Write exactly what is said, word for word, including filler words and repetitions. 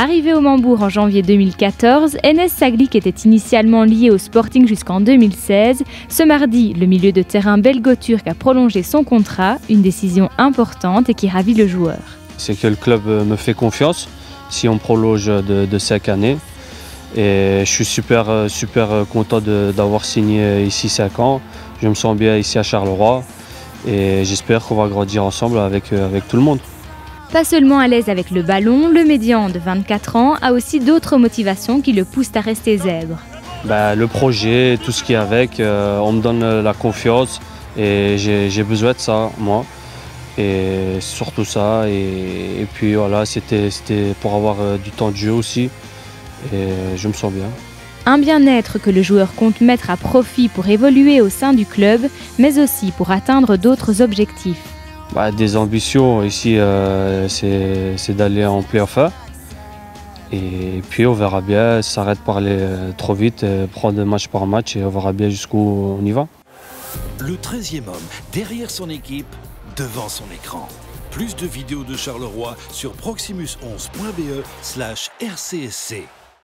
Arrivé au Mambour en janvier deux mille quatorze, Enes Saglik était initialement lié au Sporting jusqu'en deux mille seize. Ce mardi, le milieu de terrain belgo-turc a prolongé son contrat, une décision importante et qui ravit le joueur. C'est que le club me fait confiance si on prolonge de, de cinq années. Et je suis super, super content d'avoir signé ici cinq ans. Je me sens bien ici à Charleroi et j'espère qu'on va grandir ensemble avec, avec tout le monde. Pas seulement à l'aise avec le ballon, le médian de vingt-quatre ans a aussi d'autres motivations qui le poussent à rester zèbre. Ben, le projet, tout ce qui est avec, euh, on me donne la confiance et j'ai besoin de ça, moi. Et surtout ça, et, et puis voilà, c'était pour avoir euh, du temps de jeu aussi, et je me sens bien. Un bien-être que le joueur compte mettre à profit pour évoluer au sein du club, mais aussi pour atteindre d'autres objectifs. Bah, des ambitions ici, euh, c'est d'aller en play-off. Et puis on verra bien, ça s'arrête de parler trop vite, prendre match par match et on verra bien jusqu'où on y va. Le treizième homme, derrière son équipe, devant son écran. Plus de vidéos de Charleroi sur proximus onze point be slash R C S C.